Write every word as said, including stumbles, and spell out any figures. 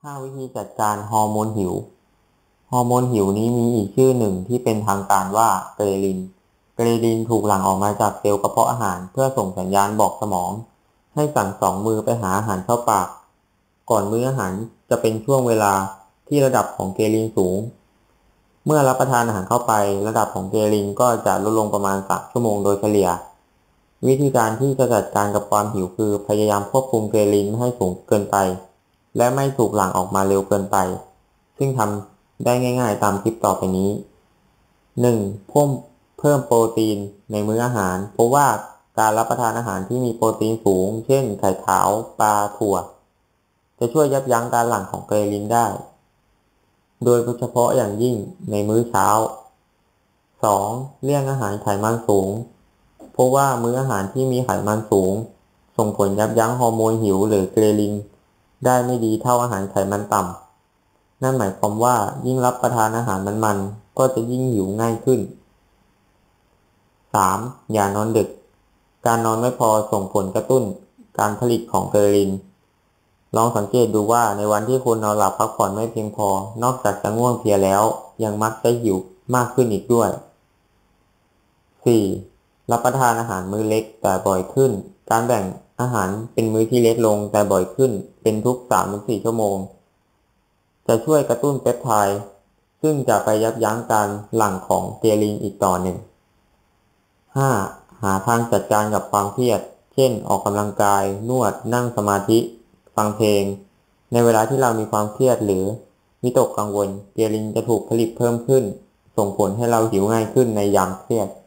ห้าวิธีจัดการฮอร์โมนหิวฮอร์โมนหิวนี้มีอีกชื่อหนึ่งที่เป็นทางการว่าเกเรลินเกเรลินถูกหลั่งออกมาจากเซลล์กระเพาะอาหารเพื่อส่งสัญญาณบอกสมองให้สั่งสองมือไปหาอาหารเข้าปากก่อนมื้ออาหารจะเป็นช่วงเวลาที่ระดับของเกเรลินสูงเมื่อรับประทานอาหารเข้าไประดับของเกเรลินก็จะลดลงประมาณสามชั่วโมงโดยเฉลี่ยวิธีการที่จะจัดการกับความหิวคือพยายามควบคุมเกเรลินไม่ให้สูงเกินไปและไม่ถูกหลั่งออกมาเร็วเกินไปซึ่งทำได้ง่ายๆตามคลิปต่อไปนี้ หนึ่ง. เพิ่มเพิ่มโปรตีนในมื้ออาหารเพราะว่าการรับประทานอาหารที่มีโปรตีนสูงเช่นไข่ขาวปลาถั่วจะช่วยยับยั้งการหลั่งของเกเรลินได้โดยเฉพาะอย่างยิ่งในมื้อเช้า สอง. เลี่ยงอาหารไขมันสูงเพราะว่ามื้ออาหารที่มีไขมันสูงส่งผลยับยั้งฮอร์โมนหิวหรือเกเรลินได้ไม่ดีเท่าอาหารไขมันต่ำนั่นหมายความว่ายิ่งรับประทานอาหารมันๆก็จะยิ่งหิวง่ายขึ้น สาม. อย่านอนดึกการนอนไม่พอส่งผลกระตุ้นการผลิตของเกเรลินลองสังเกตดูว่าในวันที่คุณนอนหลับพักผ่อนไม่เพียงพอนอกจากจะง่วงเพลียแล้วยังมักจะหิวมากขึ้นอีกด้วย สี่. รับประทานอาหารมื้อเล็กแต่บ่อยขึ้นการแบ่งอาหารเป็นมื้อที่เล็กลงแต่บ่อยขึ้นเป็นทุก สามถึงสี่ ชั่วโมงจะช่วยกระตุ้นเปปไทด์ซึ่งจะไปยับยั้งการหลั่งของเกเรลินอีกต่อหนึ่ง ห้า. หาทางจัดการกับความเครียดเช่นออกกำลังกายนวดนั่งสมาธิฟังเพลงในเวลาที่เรามีความเครียดหรือวิตกกังวลเกเรลินจะถูกผลิตเพิ่มขึ้นส่งผลให้เราหิวง่ายขึ้นในยามเครียด